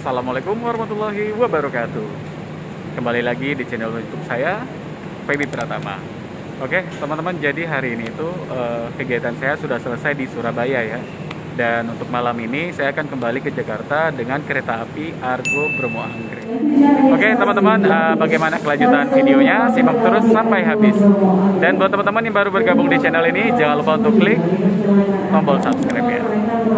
Assalamualaikum warahmatullahi wabarakatuh. Kembali lagi di channel YouTube saya, Feby Pratama. Oke teman-teman, jadi hari ini itu kegiatan saya sudah selesai di Surabaya ya. Dan untuk malam ini saya akan kembali ke Jakarta dengan kereta api Argo Bromo Anggrek. Oke teman-teman, bagaimana kelanjutan videonya? Simak terus sampai habis. Dan buat teman-teman yang baru bergabung di channel ini, jangan lupa untuk klik tombol subscribe ya.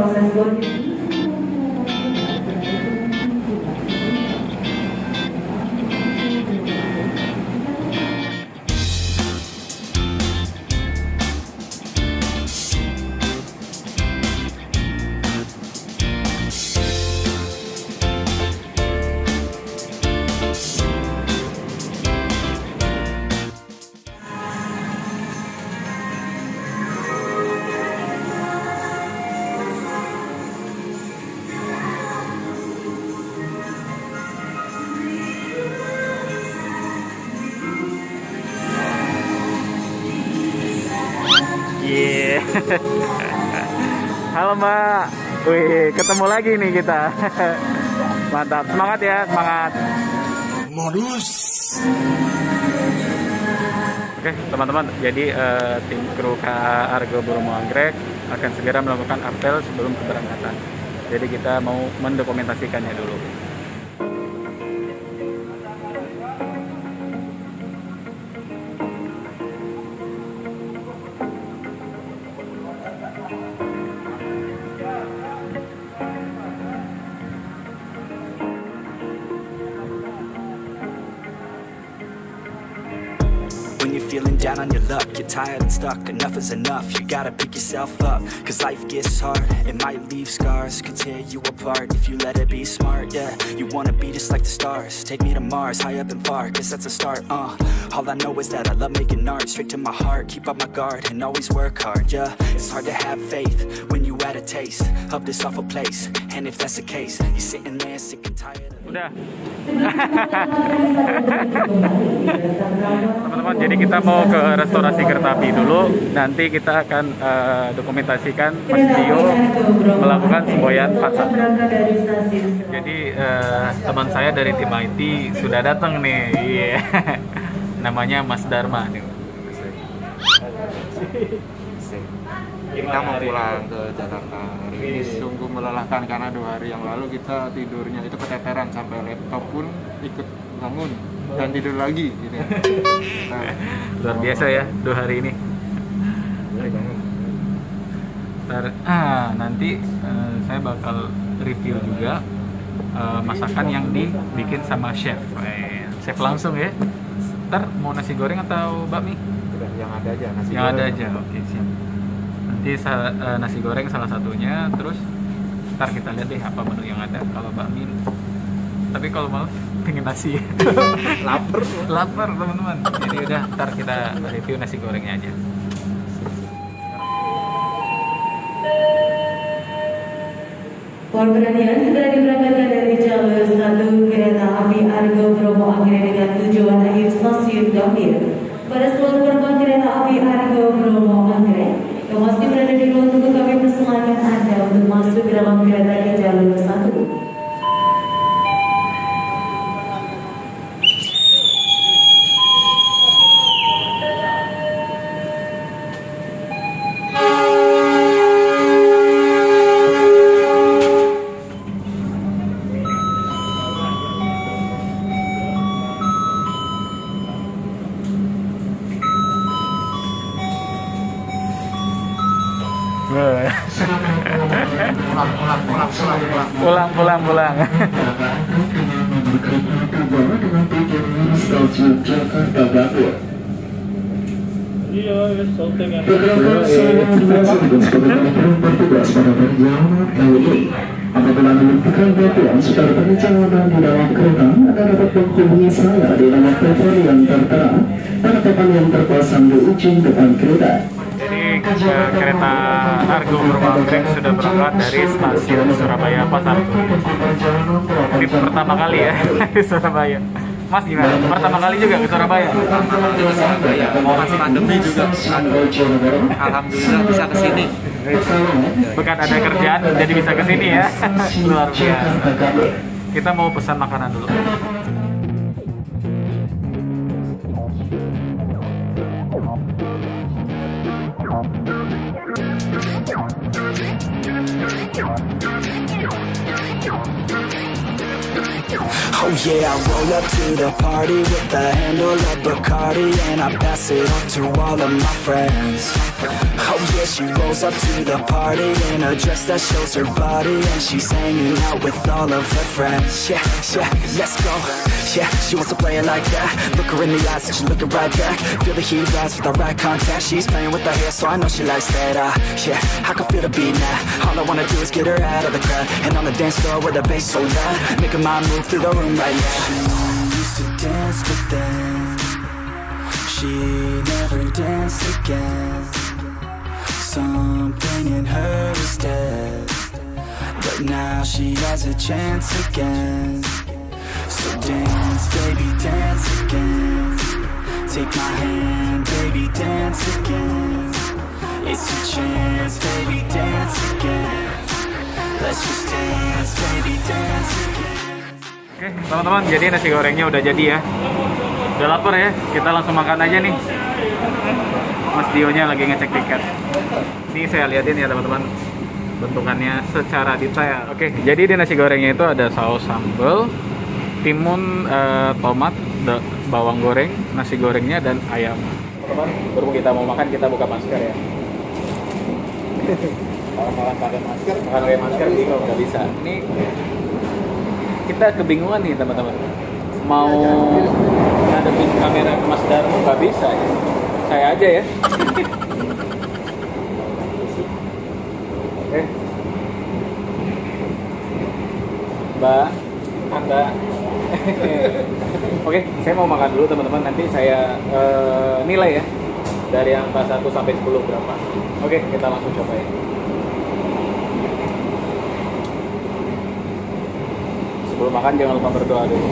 Halo Mbak, wih ketemu lagi nih kita. Mantap, semangat ya, semangat. Modus. Oke teman-teman, jadi tim kru Argo Bromo Anggrek akan segera melakukan apel sebelum keberangkatan. Jadi kita mau mendokumentasikannya dulu. When you're feeling down on your luck, you're tired and stuck, enough is enough. You gotta pick yourself up, cause life gets hard. It might leave scars, could tear you apart if you let it be smart, yeah. You wanna be just like the stars, take me to Mars, high up and far, guess that's a start, All I know is that I love making art, straight to my heart, keep up my guard, and always work hard, yeah. It's hard to have faith when you had a taste of this awful place, and if that's the case, you're sitting there sick and tired of... Udah. Teman-teman, jadi kita mau ke restorasi kereta api dulu. Nanti kita akan dokumentasikan Mas Dio melakukan semboyan pasang. Jadi teman saya dari tim IT sudah datang nih. Yeah. Namanya Mas Dharma nih. Kita mau pulang ke Jakarta hari ini, sungguh melelahkan karena 2 hari yang lalu kita tidurnya itu keteteran sampai laptop pun ikut bangun dan tidur lagi gitu. Luar biasa ya 2 hari ini. Nanti saya bakal review juga masakan yang dibikin sama chef. Chef langsung ya. Ntar mau nasi goreng atau bakmi? Yang ada aja nasi Yang goreng. ada aja, oke siap. Nanti nasi goreng salah satunya, terus ntar kita lihat deh apa menu yang ada. Kalau bakmi, tapi kalau malam pengen nasi. Lapar teman-teman. Jadi udah, ntar kita review nasi gorengnya aja. Mohon perhatian, segera diberangkatkan dari jalur 1 kereta api Argo Bromo Anggrek dengan tujuan akhir stasiun Gambir. Pada seluruh penumpang kereta api Argo Bromo Anggrek yang masih berada di luar tunggu, kami persilakan Anda untuk masuk ke dalam kereta di jalur 1. Pulang. Stasiun Jakarta Gambir. Bertugas pada perjalanan kali ini. Apabila menentukan bantuan secara perjalanan di dalam kereta, Anda dapat menghubungi saya di nomor telepon yang tertera pada papan yang terpasang di ujung depan kereta. Jadi kereta Argo Bromo Anggrek sudah berangkat dari stasiun Surabaya Pasar Turi. Ini pertama kali ya di Surabaya. Mas gimana? Pertama kali juga ke Surabaya? Surabaya, mau pas pandemi juga. Alhamdulillah bisa ke sini. Bukan ada kerjaan jadi bisa ke sini ya. Luar biasa. kita mau pesan makanan dulu. Oh yeah, I roll up to the party with a handle of Bacardi, and I pass it off to all of my friends. Oh yeah, she rolls up to the party in a dress that shows her body, and she's hanging out with all of her friends. Yeah, yeah, let's go. Yeah, she wants to play it like that. Look her in the eyes and she's looking right back. Feel the heat rise with the right contact. She's playing with her hair, so I know she likes that. Yeah, I can feel the beat now. All I wanna do is get her out of the crowd, and on the dance floor with the bass so loud, making my move through the room right now. She used to dance, but then she never danced again. Something in her is dead, but now she has a chance again. So dance, baby, dance again. Take my hand, baby, dance again. It's your chance, baby, dance again. Let's just dance, baby, dance again. Oke, teman-teman, jadi nasi gorengnya udah jadi ya. Udah lapar ya, kita langsung makan aja nih. Mas Dionya lagi ngecek tiket. Ini saya liatin ya teman-teman, bentukannya secara detail. Oke, jadi di nasi gorengnya itu ada saus sambal, timun, tomat, bawang goreng, nasi gorengnya, dan ayam. Teman-teman, berhubung kita mau makan, kita buka masker ya. Kalau makan pakai masker bingung, nggak bisa. Ini kita kebingungan nih teman-teman. Mau ngadepin kamera ke Mas Darmo nggak bisa ya. Saya aja ya. Oke. Mbak, Anda. Oke, saya mau makan dulu teman-teman. Nanti saya nilai ya. Dari angka 1 sampai 10 berapa. Oke, kita langsung coba ya. Sebelum makan jangan lupa berdoa dulu.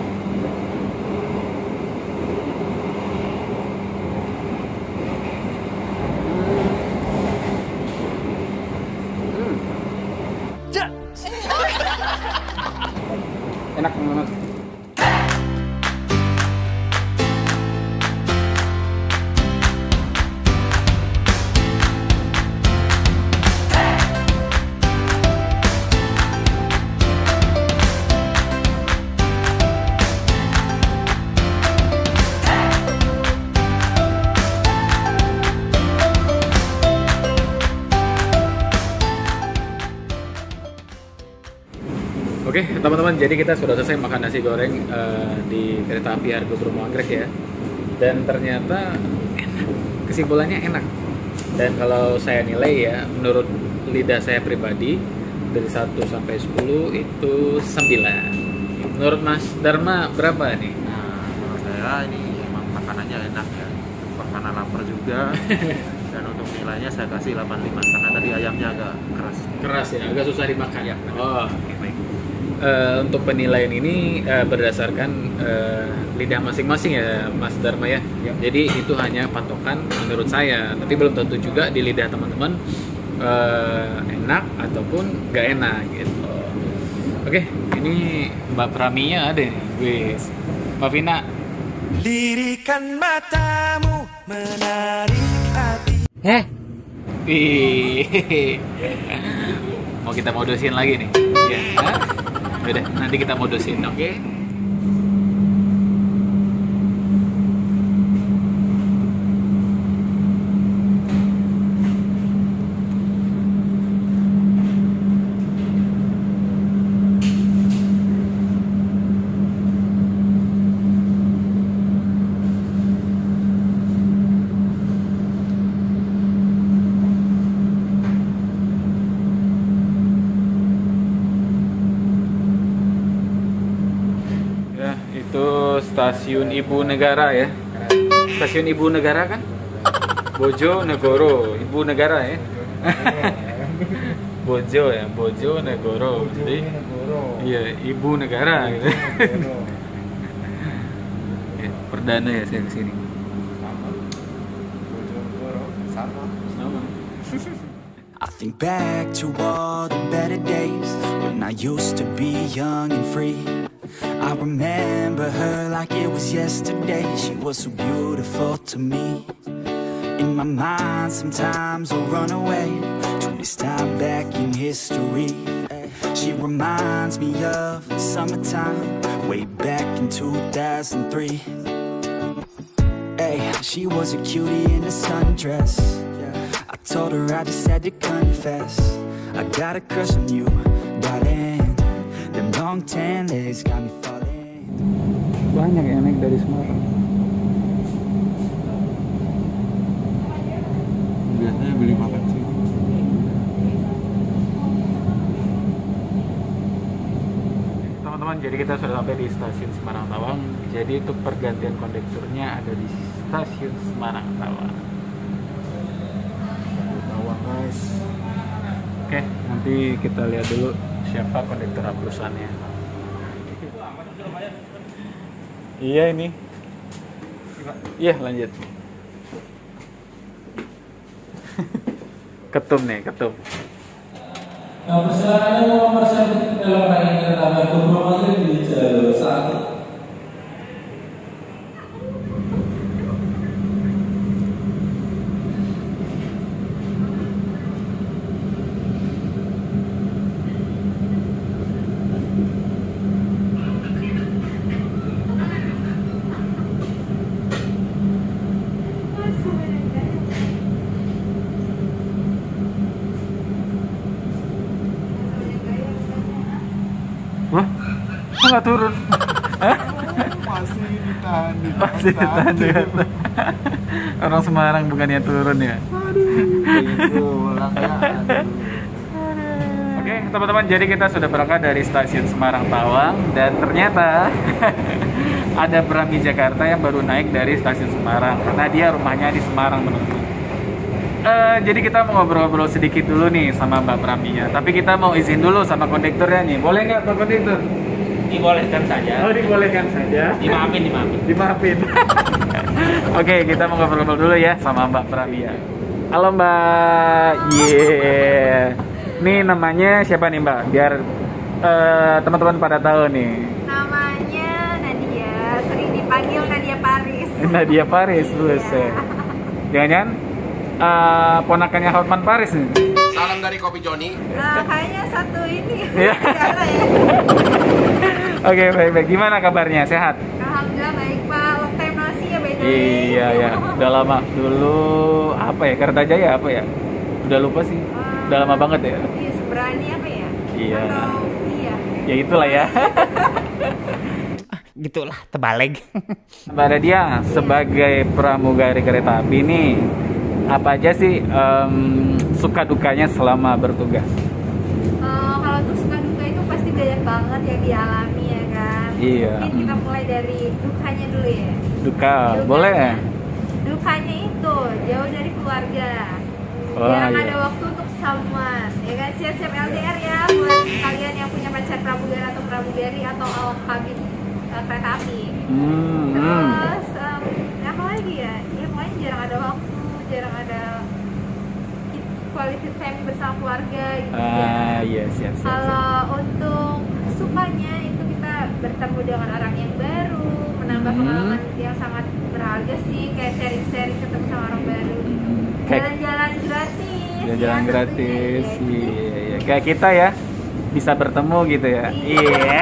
Enak banget. Oke teman-teman, jadi kita sudah selesai makan nasi goreng di kereta api Argo Bromo Anggrek ya. Dan ternyata enak, kesimpulannya enak. Dan kalau saya nilai ya, menurut lidah saya pribadi, dari 1 sampai 10 itu 9. Menurut Mas Dharma berapa nih? Nah, menurut saya ini emang makanannya enak ya, karena lapar juga. Dan untuk nilainya saya kasih 85 karena tadi ayamnya agak keras. Keras ya, agak susah dimakan Ya. Oh, oke, baik. Untuk penilaian ini berdasarkan lidah masing-masing ya Mas Dharma ya. Jadi itu hanya patokan menurut saya, tapi belum tentu juga di lidah teman-teman enak ataupun gak enak gitu. Oke, ini Mbak Praminya ada nih, wis. Mbak Vina. Lirikan matamu menarik hati. Mau kita modusin lagi nih? Ya. Udah, nanti kita modusin, oke? Stasiun Ibu Negara ya. Stasiun Ibu Negara kan? Bojonegoro, Ibu Negara ya. Bojo ya, Bojonegoro. Jadi iya, Ibu Negara gitu. Ya, perdana ya saya kesini. Sama. Bojonegoro sama. I Think back to all the better days when I used to be young and free. I remember her like it was yesterday. She was so beautiful to me. In my mind sometimes I'll run away to this time back in history. She reminds me of summertime way back in 2003. Hey, she was a cutie in a sundress. I told her I just had to confess, I got a crush on you, darling. Them long tan legs got me falling. Banyak yang naik dari Semarang. Biasanya beli makan sih. Teman-teman, jadi kita sudah sampai di stasiun Semarang Tawang. Jadi untuk pergantian kondekturnya ada di stasiun Semarang Tawang. Guys, Oke, nanti kita lihat dulu siapa kondektur perusahaannya. Iya ini. Iya lanjut. Ketum nih, ketum. Nah, persilakannya nomor 1 dalam rangkaian kereta api Bromo di jalur 1. Wah, kok nggak turun? masih ditahan di Masih ditahan di atas. Orang Semarang bukannya turun ya? Oke, teman-teman, jadi kita sudah berangkat dari stasiun Semarang Tawang dan ternyata ada Brami Jakarta yang baru naik dari stasiun Semarang karena dia rumahnya di Semarang menunggu. Jadi kita mau ngobrol-ngobrol sedikit dulu nih sama Mbak Braminya. Tapi kita mau izin dulu sama kondekturnya nih. Boleh nggak Pak Kondektur? Dibolehkan saja. Oh, dibolehkan saja. Dimaafin. Dimaafin. Oke, kita mau ngobrol-ngobrol dulu ya sama Mbak Bramia. Halo Mbak. Yeah. Nih namanya siapa nih Mbak? Biar teman-teman pada tahu nih. Namanya Nadia, sering dipanggil Nadia Paris. Nadia Paris, buset. Jangan-jangan ponakannya Hotman Paris nih. Salam dari Kopi Joni. Kayaknya satu ini. Iya. Ya. Oke, baik. Gimana kabarnya? Sehat? Alhamdulillah baik Pak. Long time no see ya by the way. Iya ya. Udah lama dulu apa ya? Kertajaya apa ya? Udah lupa sih. Udah lama banget ya. Iya, Seberani apa ya? Iya. Atau iya. Ya itulah ya. Gitulah, terbalik. Mbak Nadia, sebagai pramugari kereta api nih, apa aja sih suka dukanya selama bertugas? Kalau untuk suka duka itu pasti banyak banget yang dialami ya kan. Iya. Mungkin kita mulai dari dukanya dulu ya. Duka, boleh? Dukanya itu jauh dari keluarga. Wah, Jarang iya. ada waktu untuk someone, ya kan? Siap-siap LDR ya buat kalian yang punya pacar pramugari atau pramugari atau awak kabin kereta api. Terus apa lagi ya? Ya pokoknya jarang ada waktu, jarang ada quality time bersama keluarga gitu ya. Iya, siap. Kalau untuk sukanya itu kita bertemu dengan orang yang baru, menambah pengalaman yang sangat berharga sih, kayak sharing-sharing ketemu sama orang baru gitu. Jalan-jalan gratis. Jalan-jalan ya, gratis. tentunya, ya. Iya. Kayak kita ya, bisa bertemu gitu ya. Iya.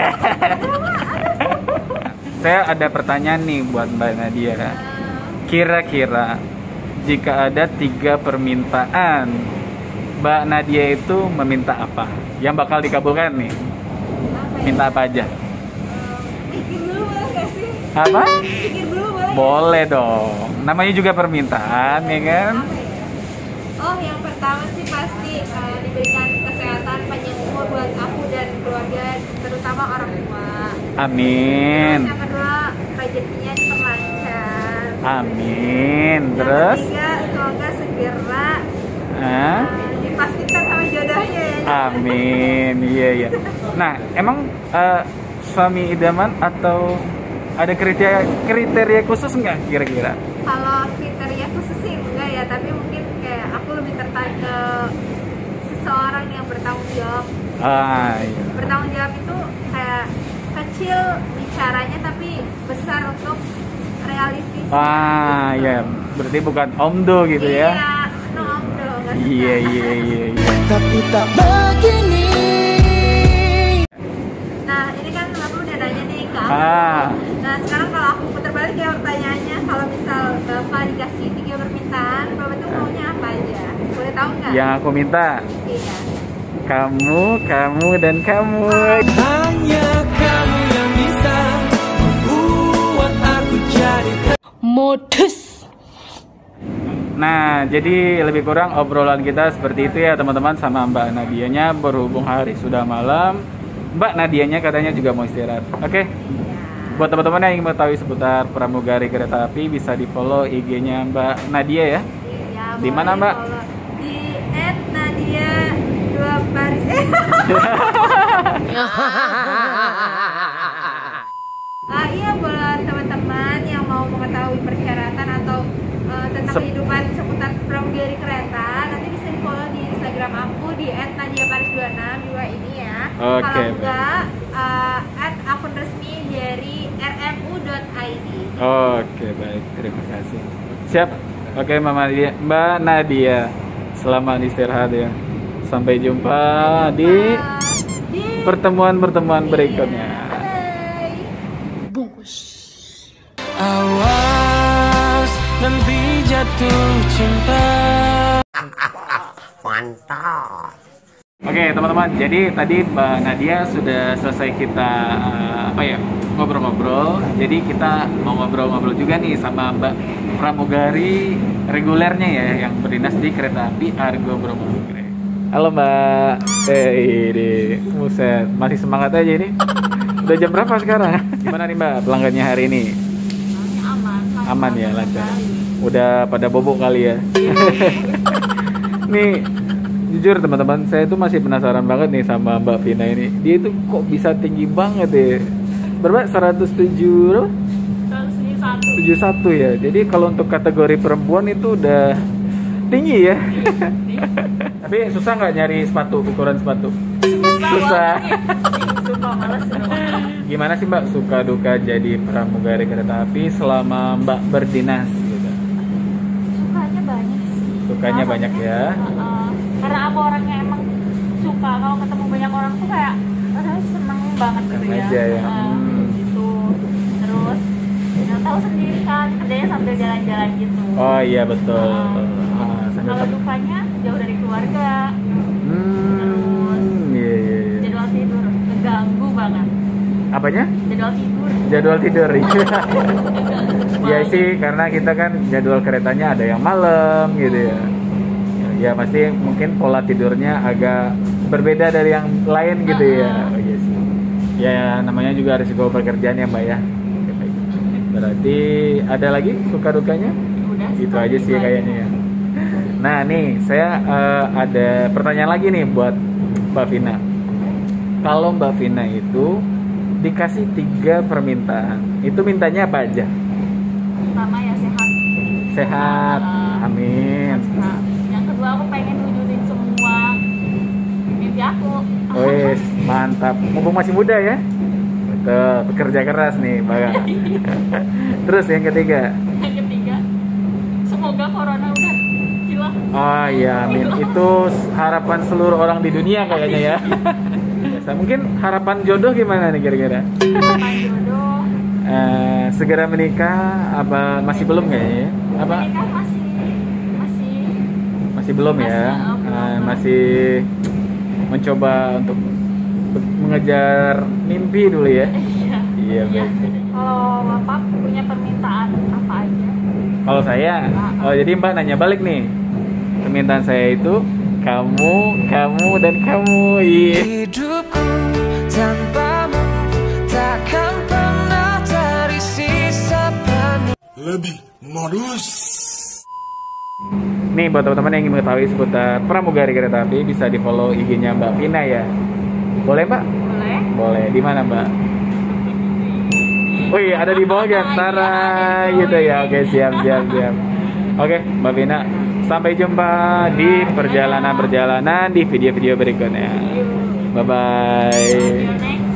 Saya ada pertanyaan nih buat Mbak Nadia. Kira-kira jika ada 3 permintaan, Mbak Nadia itu meminta apa? Yang bakal dikabulkan nih? Minta apa aja? Pikir dulu boleh nggak sih? Apa? Pikir dulu boleh nggak? Boleh dong. Namanya juga permintaan, ya kan? Apa ya? Oh, yang pertama sih pasti diberikan kesehatan panjang umur buat aku dan keluarga, terutama orang tua. Amin. Terus yang kedua, rezekinya diperlancar. Amin. Yang Terus? ketiga, semoga segera Hah? dipastikan sama jodohnya ya. Amin. Iya. Nah, emang suami idaman atau ada kriteria khusus nggak kira-kira? Kalau kriteria khusus sih enggak ya, tapi mungkin kayak aku lebih tertarik ke seseorang yang bertanggung jawab. Iya. Bertanggung jawab itu kayak kecil bicaranya tapi besar untuk realistis. Iya. Berarti bukan omdo gitu ya? Iya, no omdo. Nggak suka. Iya. Tapi tak begini. Nah, ini kan Bapak udah nanya nih ke aku. Nah, sekarang kalau aku putar balik ya pertanyaannya, kalau misal Bapak dikasih 3 permintaan, Bapak tuh maunya apa aja? Boleh tahu nggak? Yang aku minta, Iya. kamu, dan kamu. Hanya kamu yang bisa membuat aku jadi modus. Nah, jadi lebih kurang obrolan kita seperti itu ya teman-teman sama Mbak Nadianya. Berhubung hari sudah malam, Mbak Nadianya katanya juga mau istirahat. Oke. Buat teman-teman yang ingin mengetahui seputar pramugari kereta api, bisa di follow IG-nya Mbak Nadia ya. Iya. Di mana Mbak? Di @nadia2paris. Iya, buat teman-teman yang mau mengetahui persyaratan atau tentang kehidupan seputar pramugari kereta, nanti bisa di follow di Instagram aku di @nadiaparis26 ini ya. Kalau enggak akun resmi dari rmu.id. Oke, baik, terima kasih. Siap. Oke, Mbak Nadia, selamat istirahat ya. Sampai jumpa di pertemuan-pertemuan berikutnya. Bungkus. Awas nanti jatuh cinta. Mantap. Oke teman-teman, jadi tadi Mbak Nadia sudah selesai kita ngobrol-ngobrol. Jadi kita mau ngobrol-ngobrol juga nih sama Mbak pramugari regulernya ya, yang berdinas di kereta api Argo Bromo. Halo Mbak, ini buset, masih semangat aja ini. Udah jam berapa sekarang? Gimana nih Mbak pelanggannya hari ini? Aman ya, lancar. Udah pada bobok kali ya. Nih, jujur teman-teman, saya tuh masih penasaran banget nih sama Mbak Vina ini. Dia itu kok bisa tinggi banget ya? Berapa? 107? 171 ya. Jadi kalau untuk kategori perempuan itu udah tinggi ya. Tapi susah nggak nyari sepatu, ukuran sepatu? Susah. Gimana sih Mbak suka duka jadi pramugari kereta api selama Mbak berdinas gitu? Sukanya banyak sih. Sukanya banyak ya. Karena aku orangnya emang suka kalau ketemu banyak orang tuh kayak rasanya seneng banget gitu ya. Aja ya. Gitu. Terus yang tahu sendiri kan kerjanya sambil jalan-jalan gitu. Oh iya betul. Kalau dukanya jauh dari keluarga. Iya. Jadwal tidur keganggu banget. Apanya? Jadwal tidur. Iya sih, karena kita kan jadwal keretanya ada yang malam gitu ya. Ya pasti mungkin pola tidurnya agak berbeda dari yang lain gitu ya. Oh, iya sih. Ya namanya juga risiko pekerjaan ya Mbak ya. Berarti ada lagi suka dukanya? Udah, itu aja sih kayaknya ya. Nah nih saya ada pertanyaan lagi nih buat Mbak Vina. Kalau Mbak Vina itu dikasih 3 permintaan, itu mintanya apa aja? Pertama ya sehat. Sehat, amin. Yang kedua aku pengen wujudin semua mimpi aku. Wes, mantap. Mumpung masih muda ya. Betul, bekerja keras nih, Mbak. Terus yang ketiga? Yang ketiga, semoga corona udah hilang. Oh iya, amin. Itu harapan seluruh orang di dunia kayaknya ya. Mungkin harapan jodoh gimana nih kira-kira? Harapan jodoh. Segera menikah apa masih belum kayaknya? Apa? Menikah masih belum ya? Masih mencoba untuk mengejar mimpi dulu ya? Iya baik. Kalau Bapak punya permintaan apa aja? Kalau saya, jadi Mbak nanya balik nih. Permintaan saya itu kamu, dan kamu. Iya. Hidupku tanpamu takkan pernah terisi sepenuh. Lebih modus. Nih buat teman-teman yang ingin mengetahui seputar pramugari kereta api, bisa di follow IG-nya Mbak Vina ya. Boleh Mbak? Boleh. Boleh. Di mana Mbak? Wih, ada di bawah di antara gitu ya. Oke, siap. Oke, Mbak Vina, Sampai jumpa di perjalanan-perjalanan di video-video berikutnya. Bye-bye.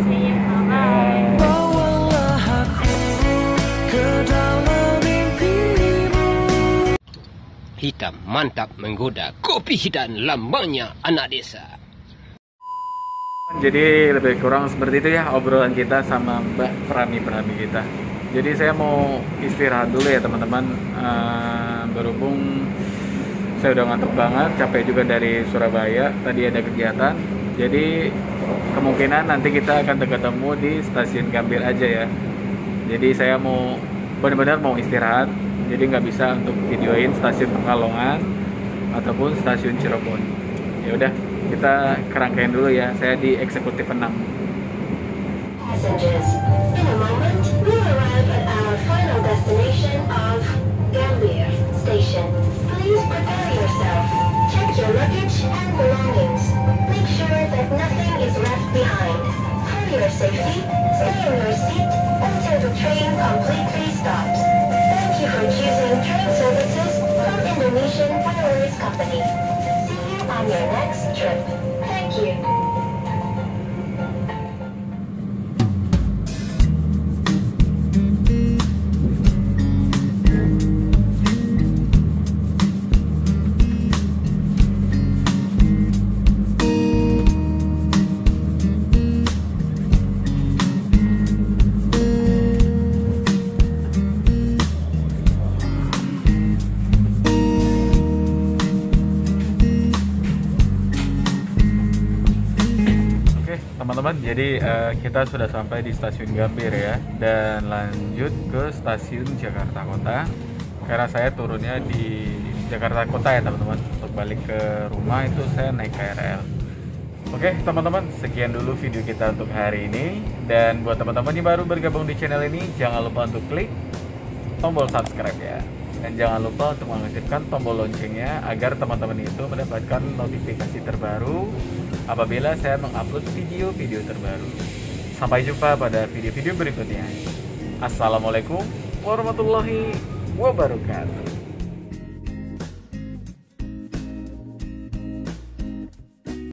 Hitam mantap menggoda, kopi hitam lambangnya anak desa. Jadi lebih kurang seperti itu ya obrolan kita sama Mbak Prami kita. Jadi saya mau istirahat dulu ya teman-teman. Berhubung saya udah ngantuk banget, capek juga dari Surabaya. Tadi ada kegiatan. Jadi kemungkinan nanti kita akan ketemu di stasiun Gambir aja ya. Jadi saya mau benar-benar mau istirahat. Jadi nggak bisa untuk videoin stasiun Pekalongan ataupun stasiun Cirebon. Ya udah, kita kerangkain dulu ya. Saya di eksekutif 6. Passengers, in a moment we arrive at our final destination of Gambir Station. Please prepare yourself. Check your luggage and belongings. Make sure that nothing is left behind. For your safety, stay in your seat until the train completely stops. Thank you for choosing train services from Indonesian Railways Company. See you on your next trip. Thank you. Teman-teman, jadi kita sudah sampai di stasiun Gambir ya, dan lanjut ke stasiun Jakarta Kota. Karena saya turunnya di Jakarta Kota ya teman-teman. Untuk balik ke rumah itu saya naik KRL. Oke teman-teman, sekian dulu video kita untuk hari ini. Dan buat teman-teman yang baru bergabung di channel ini, jangan lupa untuk klik tombol subscribe ya. Dan jangan lupa untuk mengaktifkan tombol loncengnya agar teman-teman itu mendapatkan notifikasi terbaru apabila saya mengupload video-video terbaru. Sampai jumpa pada video-video berikutnya. Assalamualaikum warahmatullahi wabarakatuh.